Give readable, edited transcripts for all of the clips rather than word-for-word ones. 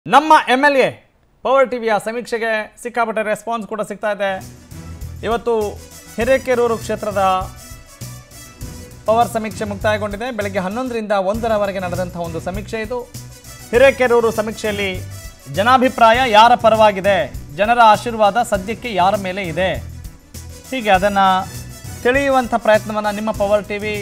ನಮ್ಮ MLA power ಟಿವಿಯ ಸಮೀಕ್ಷೆಗೆ ಸಿಕ್ಕಾಪಟ್ಟೆ ರೆಸ್ಪಾನ್ಸ್ ಕೂಡ ಸಿಗ್ತಾ ಇದೆ. ಇವತ್ತು ಹಿರೇಕೆರೂರು ಕ್ಷೇತ್ರದ ಪವರ್ ಸಮೀಕ್ಷೆ ಮುಕ್ತಾಯಗೊಂಡಿದೆ. ಬೆಳಗ್ಗೆ 11ರಿಂದ 1ರವರೆಗೆ ನಡೆದಂತಹ ಒಂದು ಸಮೀಕ್ಷೆ ಇದು. ಹಿರೇಕೆರೂರು ಸಮೀಕ್ಷೆಯಲ್ಲಿ ಜನಾಭಿಪ್ರಾಯ ಯಾರ ಪರವಾಗಿದೆ, ಜನರ ಆಶೀರ್ವಾದ ಸದ್ಯಕ್ಕೆ ಯಾರ ಮೇಲೆ ಇದೆ, ಹೀಗೆ ಅದನ್ನು ತಿಳಿಯುವಂಥ ಪ್ರಯತ್ನವನ್ನು ನಿಮ್ಮ ಪವರ್ ಟಿವಿ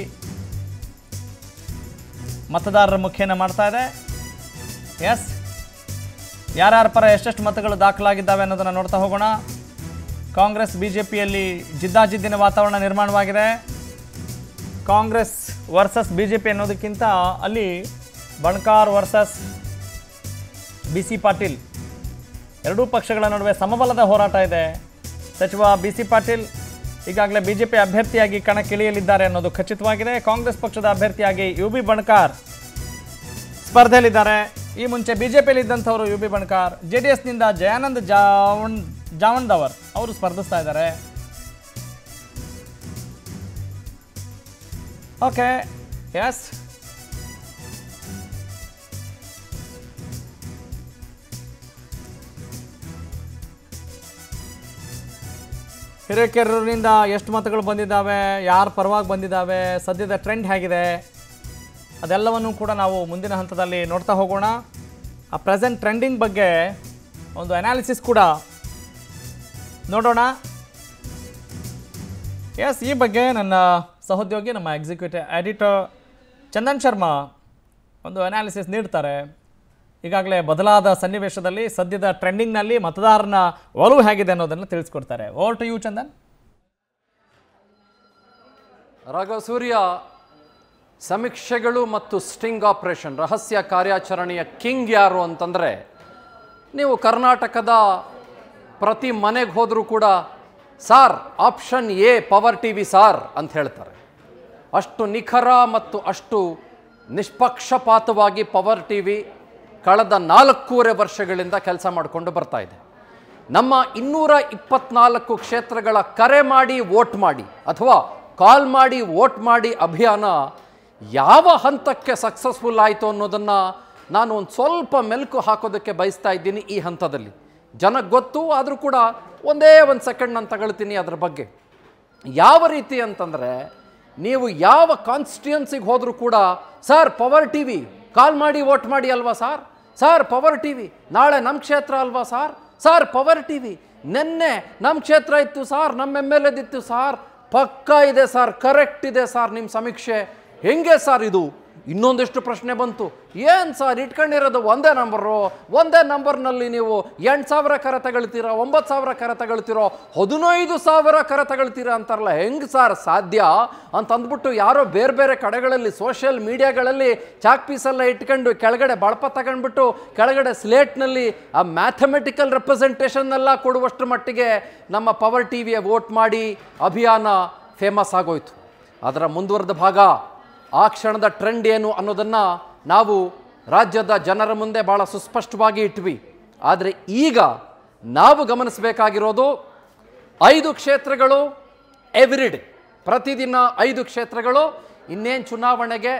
ಮತದಾರರ ಮುಖೇನ ಮಾಡ್ತಾ ಇದೆ. ಎಸ್, ಯಾರ್ಯಾರ ಪರ ಎಷ್ಟೆಷ್ಟು ಮತಗಳು ದಾಖಲಾಗಿದ್ದಾವೆ ಅನ್ನೋದನ್ನು ನೋಡ್ತಾ ಹೋಗೋಣ. ಕಾಂಗ್ರೆಸ್ BJPಯಲ್ಲಿ ಜಿದ್ದಾಜಿದ್ದಿನ ವಾತಾವರಣ ನಿರ್ಮಾಣವಾಗಿದೆ. ಕಾಂಗ್ರೆಸ್ ವರ್ಸಸ್ BJP ಅನ್ನೋದಕ್ಕಿಂತ ಅಲ್ಲಿ ಬಣಕಾರ್ ವರ್ಸಸ್ BC ಪಾಟೀಲ್ ಎರಡೂ ಪಕ್ಷಗಳ ನಡುವೆ ಸಮಬಲದ ಹೋರಾಟ ಇದೆ. ಸಚಿವ BC ಪಾಟೀಲ್ ಈಗಾಗಲೇ BJP ಅಭ್ಯರ್ಥಿಯಾಗಿ ಕಣಕ್ಕಿಳಿಯಲಿದ್ದಾರೆ ಅನ್ನೋದು ಖಚಿತವಾಗಿದೆ. ಕಾಂಗ್ರೆಸ್ ಪಕ್ಷದ ಅಭ್ಯರ್ಥಿಯಾಗಿ UB ಬಣಕಾರ್ ಸ್ಪರ್ಧೆಯಲ್ಲಿದ್ದಾರೆ. ಈ ಮುಂಚೆ BJPಯಲ್ಲಿ ಇದ್ದಂಥವರು UB ಬಣಕಾರ್, JDSನಿಂದ ಜಯಾನಂದ್ ಜಾವಂದವರ್ ಅವರು ಸ್ಪರ್ಧಿಸ್ತಾ ಇದ್ದಾರೆ. ಓಕೆ, ಎಸ್, ಹಿರೇಕೆರೂರಿನಿಂದ ಎಷ್ಟು ಮತಗಳು ಬಂದಿದ್ದಾವೆ, ಯಾರ ಪರವಾಗಿ ಬಂದಿದ್ದಾವೆ, ಸದ್ಯದ ಟ್ರೆಂಡ್ ಹೇಗಿದೆ, ಅದೆಲ್ಲವನ್ನೂ ಕೂಡ ನಾವು ಮುಂದಿನ ಹಂತದಲ್ಲಿ ನೋಡ್ತಾ ಹೋಗೋಣ. ಆ ಪ್ರೆಸೆಂಟ್ ಟ್ರೆಂಡಿಂಗ್ ಬಗ್ಗೆ ಒಂದು ಅನಾಲಿಸಿಸ್ ಕೂಡ ನೋಡೋಣ. ಎಸ್, ಈ ಬಗ್ಗೆ ನನ್ನ ಸಹೋದ್ಯೋಗಿ ನಮ್ಮ ಎಕ್ಸಿಕ್ಯೂಟಿವ್ ಎಡಿಟರ್ ಚಂದನ್ ಶರ್ಮಾ ಒಂದು ಅನಾಲಿಸಿಸ್ ನೀಡ್ತಾರೆ. ಈಗಾಗಲೇ ಬದಲಾದ ಸನ್ನಿವೇಶದಲ್ಲಿ ಸದ್ಯದ ಟ್ರೆಂಡಿಂಗ್ನಲ್ಲಿ ಮತದಾರನ ಒಲವು ಹೇಗಿದೆ ಅನ್ನೋದನ್ನು ತಿಳಿಸ್ಕೊಡ್ತಾರೆ. Over to you Chandan. Raghava Surya, ಸಮೀಕ್ಷೆಗಳು ಮತ್ತು ಸ್ಟಿಂಗ್ ಆಪರೇಷನ್ ರಹಸ್ಯ ಕಾರ್ಯಾಚರಣೆಯ ಕಿಂಗ್ ಯಾರು ಅಂತಂದರೆ, ನೀವು ಕರ್ನಾಟಕದ ಪ್ರತಿ ಮನೆಗೆ ಹೋದರೂ ಕೂಡ sir option A Power TV sir ಅಂತ ಹೇಳ್ತಾರೆ. ಅಷ್ಟು ನಿಖರ ಮತ್ತು ಅಷ್ಟು ನಿಷ್ಪಕ್ಷಪಾತವಾಗಿ ಪವರ್ ಟಿವಿ ಕಳೆದ 4.5 ವರ್ಷಗಳಿಂದ ಕೆಲಸ ಮಾಡಿಕೊಂಡು ಬರ್ತಾ ಇದೆ. ನಮ್ಮ 224 ಕ್ಷೇತ್ರಗಳ ಕರೆ ಮಾಡಿ ವೋಟ್ ಮಾಡಿ ಅಥವಾ ಕಾಲ್ ಮಾಡಿ ವೋಟ್ ಮಾಡಿ ಅಭಿಯಾನ ಯಾವ ಹಂತಕ್ಕೆ ಸಕ್ಸಸ್ಫುಲ್ ಆಯಿತು ಅನ್ನೋದನ್ನು ನಾನು ಒಂದು ಸ್ವಲ್ಪ ಮೆಲುಕು ಹಾಕೋದಕ್ಕೆ ಬಯಸ್ತಾ ಇದ್ದೀನಿ. ಈ ಹಂತದಲ್ಲಿ ಜನಕ್ಕೆ ಗೊತ್ತು, ಆದರೂ ಕೂಡ ಒಂದೇ ಒಂದು ಸೆಕೆಂಡ್ ನಾನು ತಗೊಳ್ತೀನಿ ಅದರ ಬಗ್ಗೆ. ಯಾವ ರೀತಿ ಅಂತಂದರೆ, ನೀವು ಯಾವ ಕಾನ್ಸ್ಟಿಟ್ಯೂನ್ಸಿಗೆ ಹೋದರೂ ಕೂಡ ಸರ್ ಪವರ್ ಟಿವಿ ಕಾಲ್ ಮಾಡಿ ವೋಟ್ ಮಾಡಿ ಅಲ್ವಾ ಸಾರ್, ಸಾರ್ ಪವರ್ ಟಿವಿ ನಾಳೆ ನಮ್ಮ ಕ್ಷೇತ್ರ ಅಲ್ವಾ ಸಾರ್, ಸಾರ್ ಪವರ್ ಟಿವಿ ನೆನ್ನೆ ನಮ್ಮ ಕ್ಷೇತ್ರ ಇತ್ತು ಸಾರ್, ನಮ್ಮ MLA ದಿತ್ತು ಸಾರ್, ಪಕ್ಕಾ ಇದೆ ಸಾರ್, ಕರೆಕ್ಟ್ ಇದೆ ಸಾರ್ ನಿಮ್ಮ ಸಮೀಕ್ಷೆ, ಹೆಂಗೆ ಸಾರ್ ಇದು? ಇನ್ನೊಂದಿಷ್ಟು ಪ್ರಶ್ನೆ ಬಂತು, ಏನು ಸರ್ ಇಟ್ಕೊಂಡಿರೋದು ಒಂದೇ ನಂಬರು, ಒಂದೇ ನಂಬರ್ನಲ್ಲಿ ನೀವು 8,000 ಕರೆ ತಗೊಳ್ತೀರೋ, 9,000 ಕರೆ ತಗೊಳ್ತೀರೋ, 15,000 ಕರೆ ತಗೊಳ್ತೀರಾ ಅಂತಾರಲ್ಲ, ಹೆಂಗೆ ಸರ್ ಸಾಧ್ಯ ಅಂತ ಅಂದ್ಬಿಟ್ಟು ಯಾರೋ ಬೇರೆ ಬೇರೆ ಕಡೆಗಳಲ್ಲಿ ಸೋಷಿಯಲ್ ಮೀಡಿಯಾಗಳಲ್ಲಿ ಚಾಕ್ ಪೀಸೆಲ್ಲ ಇಟ್ಕೊಂಡು ಕೆಳಗಡೆ ಬಳಪ ತಗೊಂಡ್ಬಿಟ್ಟು ಕೆಳಗಡೆ ಸ್ಲೇಟ್ನಲ್ಲಿ ಆ ಮ್ಯಾಥಮೆಟಿಕಲ್ ರೆಪ್ರೆಸೆಂಟೇಷನ್ನೆಲ್ಲ ಕೊಡುವಷ್ಟು ಮಟ್ಟಿಗೆ ನಮ್ಮ ಪವರ್ ಟಿವಿಯ ವೋಟ್ ಮಾಡಿ ಅಭಿಯಾನ ಫೇಮಸ್ ಆಗೋಯ್ತು. ಅದರ ಮುಂದುವರೆದ ಭಾಗ, ಆ ಕ್ಷಣದ ಟ್ರೆಂಡ್ ಏನು ಅನ್ನೋದನ್ನು ನಾವು ರಾಜ್ಯದ ಜನರ ಮುಂದೆ ಭಾಳ ಸುಸ್ಪಷ್ಟವಾಗಿ ಇಟ್ವಿ. ಆದರೆ ಈಗ ನಾವು ಗಮನಿಸಬೇಕಾಗಿರೋದು 5 ಕ್ಷೇತ್ರಗಳು ಎವ್ರಿಡೇ, ಪ್ರತಿದಿನ 5 ಕ್ಷೇತ್ರಗಳು. ಇನ್ನೇನು ಚುನಾವಣೆಗೆ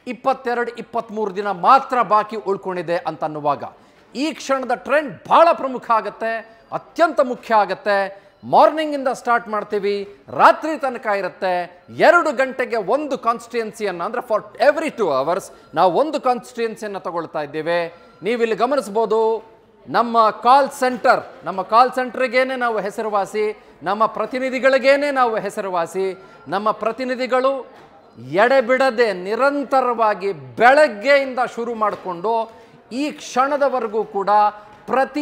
22-23 ದಿನ ಮಾತ್ರ ಬಾಕಿ ಉಳ್ಕೊಂಡಿದೆ ಅಂತನ್ನುವಾಗ ಈ ಕ್ಷಣದ ಟ್ರೆಂಡ್ ಭಾಳ ಪ್ರಮುಖ ಆಗುತ್ತೆ, ಅತ್ಯಂತ ಮುಖ್ಯ ಆಗುತ್ತೆ. ಮಾರ್ನಿಂಗಿಂದ ಸ್ಟಾರ್ಟ್ ಮಾಡ್ತೀವಿ, ರಾತ್ರಿ ತನಕ ಇರುತ್ತೆ. 2 ಗಂಟೆಗೆ ಒಂದು ಕಾನ್ಸ್ಟಿಟ್ಯೂನ್ಸಿಯನ್ನು, ಅಂದರೆ ಫಾರ್ ಎವ್ರಿ 2 hours ನಾವು ಒಂದು ಕಾನ್ಸ್ಟಿಟ್ಯೂನ್ಸಿಯನ್ನು ತಗೊಳ್ತಾ ಇದ್ದೇವೆ. ನೀವಿಲ್ಲಿ ಗಮನಿಸ್ಬೋದು, ನಮ್ಮ ಕಾಲ್ ಸೆಂಟರ್ಗೇನೆ ನಾವು ಹೆಸರುವಾಸಿ, ನಮ್ಮ ಪ್ರತಿನಿಧಿಗಳಿಗೇನೆ ನಾವು ಹೆಸರುವಾಸಿ. ನಮ್ಮ ಪ್ರತಿನಿಧಿಗಳು ಎಡೆಬಿಡದೆ ನಿರಂತರವಾಗಿ ಬೆಳಗ್ಗೆಯಿಂದ ಶುರು ಮಾಡಿಕೊಂಡು ಈ ಕ್ಷಣದವರೆಗೂ ಕೂಡ ಪ್ರತಿ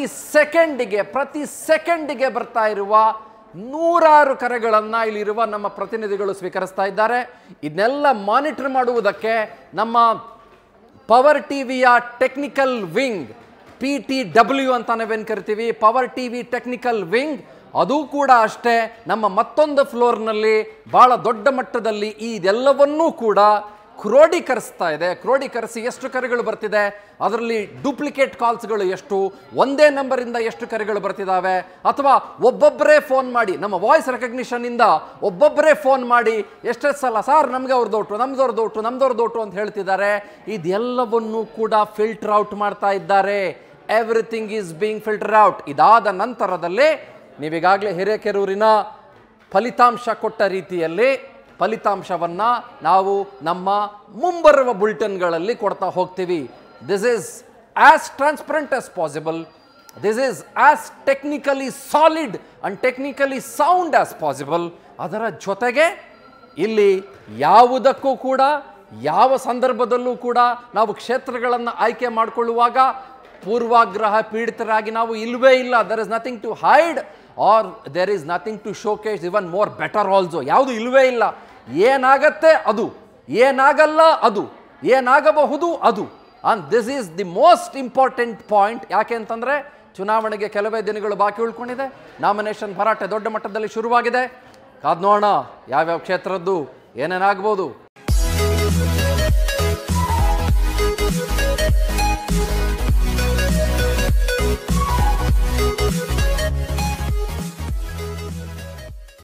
ಸೆಕೆಂಡಿಗೆ ಬರ್ತಾ ಇರುವ 100 ಕರೆಗಳನ್ನು ಇಲ್ಲಿರುವ ನಮ್ಮ ಪ್ರತಿನಿಧಿಗಳು ಸ್ವೀಕರಿಸ್ತಾ ಇದ್ದಾರೆ. ಇದನ್ನೆಲ್ಲ ಮಾನಿಟರ್ ಮಾಡುವುದಕ್ಕೆ ನಮ್ಮ ಪವರ್ ಟಿವಿಯ ಟೆಕ್ನಿಕಲ್ ವಿಂಗ್, PTW ಅಂತ ನಾವೇನು ಕರಿತೀವಿ, ಪವರ್ ಟಿವಿ ಟೆಕ್ನಿಕಲ್ ವಿಂಗ್, ಅದು ಕೂಡ ಅಷ್ಟೇ ನಮ್ಮ ಮತ್ತೊಂದು ಫ್ಲೋರ್ನಲ್ಲಿ ಭಾಳ ದೊಡ್ಡ ಮಟ್ಟದಲ್ಲಿ ಇದೆಲ್ಲವನ್ನೂ ಕೂಡ ಕ್ರೋಢೀಕರಿಸ್ತಾ ಇದೆ. ಕ್ರೋಢೀಕರಿಸಿ ಎಷ್ಟು ಕರೆಗಳು ಬರ್ತಿದೆ, ಅದರಲ್ಲಿ ಡೂಪ್ಲಿಕೇಟ್ ಕಾಲ್ಸ್ಗಳು ಎಷ್ಟು, ಒಂದೇ ನಂಬರಿಂದ ಎಷ್ಟು ಕರೆಗಳು ಬರ್ತಿದ್ದಾವೆ, ಅಥವಾ ಒಬ್ಬೊಬ್ಬರೇ ಫೋನ್ ಮಾಡಿ ನಮ್ಮ ವಾಯ್ಸ್ ರೆಕಗ್ನಿಷನ್ನಿಂದ ಒಬ್ಬೊಬ್ಬರೇ ಫೋನ್ ಮಾಡಿ ಎಷ್ಟೆಷ್ಟು ಸಲ ಸಾರ್ ನಮಗೆ ಅವ್ರದ್ದೋಟು ಅಂತ ಹೇಳ್ತಿದ್ದಾರೆ. ಇದೆಲ್ಲವನ್ನೂ ಕೂಡ ಫಿಲ್ಟರ್ ಔಟ್ ಮಾಡ್ತಾ ಇದ್ದಾರೆ. Everything is being filter out. ಇದಾದ ನಂತರದಲ್ಲೇ ನೀವೀಗಾಗಲೇ ಹಿರೇಕೆರೂರಿನ ಫಲಿತಾಂಶ ಕೊಟ್ಟ ರೀತಿಯಲ್ಲಿ ಫಲಿತಾಂಶವನ್ನು ನಾವು ನಮ್ಮ ಮುಂಬರುವ ಬುಲೆಟಿನ್ಗಳಲ್ಲಿ ಕೊಡ್ತಾ ಹೋಗ್ತೀವಿ. This is as transparent as possible. This is as technically solid and technically sound as possible. ಅದರ ಜೊತೆಗೆ ಇಲ್ಲಿ ಯಾವುದಕ್ಕೂ ಕೂಡ ಯಾವ ಸಂದರ್ಭದಲ್ಲೂ ಕೂಡ ನಾವು ಕ್ಷೇತ್ರಗಳನ್ನು ಆಯ್ಕೆ ಮಾಡಿಕೊಳ್ಳುವಾಗ ಪೂರ್ವಾಗ್ರಹ ಪೀಡಿತರಾಗಿ ನಾವು ಇಲ್ಲವೇ ಇಲ್ಲ. There is nothing to hide or there is nothing to showcase even more better also. ಯಾವುದು ಇಲ್ಲವೇ ಇಲ್ಲ. ಏನಾಗತ್ತೆ ಅದು, ಏನಾಗಲ್ಲ ಅದು, ಏನಾಗಬಹುದು ಅದು. And this is the most important point. ಯಾಕೆ ಅಂತಂದರೆ ಚುನಾವಣೆಗೆ ಕೆಲವೇ ದಿನಗಳು ಬಾಕಿ ಉಳ್ಕೊಂಡಿದೆ. ನಾಮಿನೇಷನ್ ಭರಾಟೆ ದೊಡ್ಡ ಮಟ್ಟದಲ್ಲಿ ಶುರುವಾಗಿದೆ. ಕಾದ್ ನೋಡೋಣ ಯಾವ್ಯಾವ ಕ್ಷೇತ್ರದ್ದು ಏನೇನಾಗ್ಬೋದು.